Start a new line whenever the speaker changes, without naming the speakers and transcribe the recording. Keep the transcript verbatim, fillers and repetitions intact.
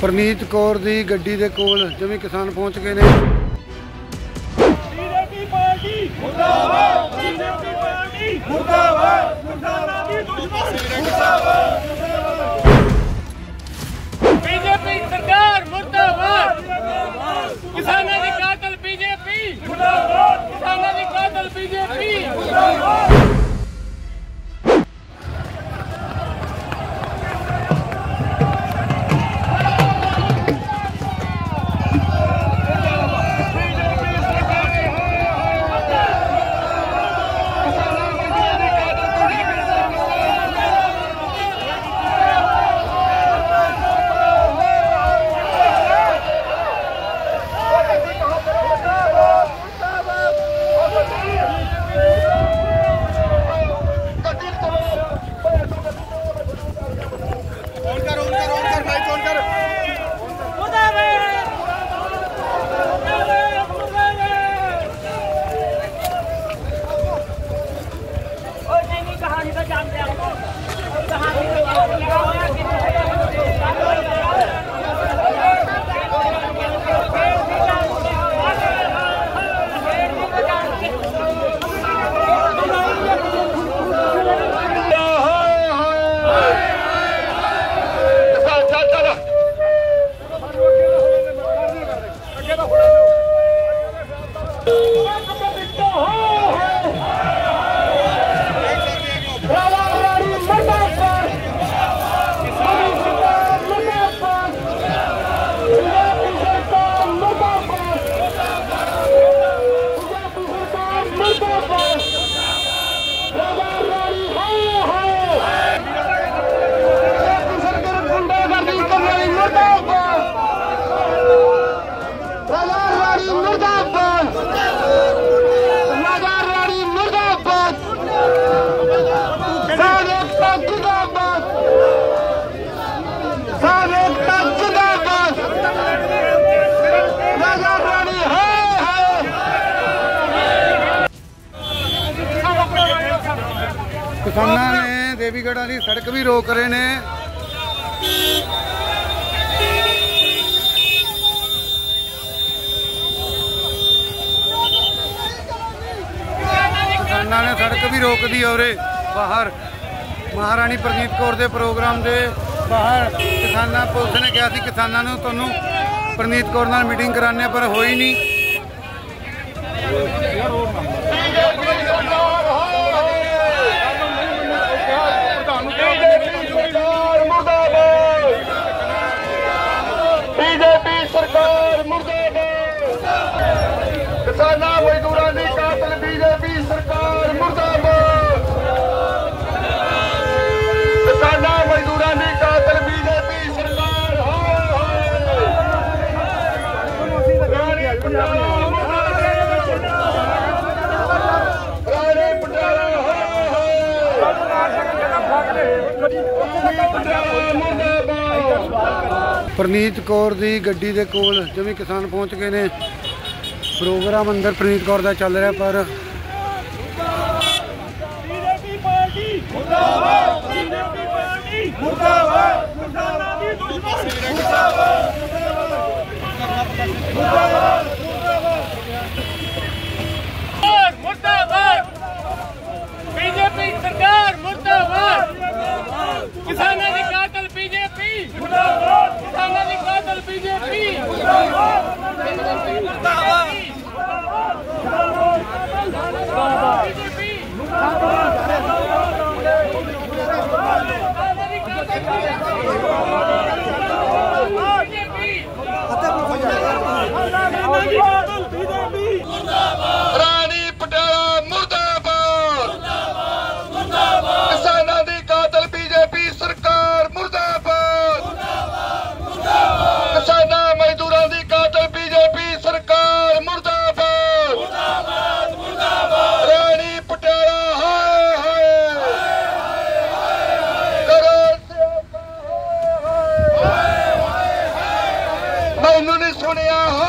परनीत कौर दी गड्डी दे कोल जिवें किसान पहुंच गए ने।
बीजेपी पार्टी मुर्दाबाद, बीजेपी पार्टी मुर्दाबाद, किसानां दी दुश्मन मुर्दाबाद, बीजेपी सरकार मुर्दाबाद, किसानां दी कातल बीजेपी मुर्दाबाद, किसानां दी कातल बीजेपी मुर्दाबाद।
किसानों ने देवीगढ़ वाली सड़क भी रोक रहे ने। किसानों ने सड़क भी रोक दी और बाहर महाराणी परनीत कौर के प्रोग्राम के बाहर किसाना पुलिस ने कहा कि किसानों तुहानू परनीत कौर नाल मीटिंग कराने पर होई नहीं।
बीजेपी सरकार मुर्दाबाद, किसानां मजदूरां दी कातल बीजेपी सरकार मुर्दाबाद, किसानां मजदूरां दी कातल बीजेपी सरकार
परनीत कौर दी गड्डी दे कोल जिवें किसान पहुंच गए ने। प्रोग्राम अंदर परनीत कौर दा चल रहा पर
बीजेपी पार्टी मुर्दाबाद, बीजेपी पार्टी मुर्दाबाद, किसानां दी दुश्मन मुर्दाबाद, मुर्दाबाद, मुर्दाबाद, बीजेपी सरकार मुर्दाबाद, किसानां दी कातल बीजेपी मुर्दाबाद, किसानां दी कातल बीजेपी मुर्दाबाद, मुर्दाबाद, बीजेपी मुर्दाबाद, रानी पटियाला मुर्दाबाद, किसानां दी कातल बीजेपी सरकार मुर्दाबाद, किसानां मजदूरां दी कातल बीजेपी सरकार मुर्दाबाद, रानी पटियाला हाय हाय करो मैनू नहीं सुनिया।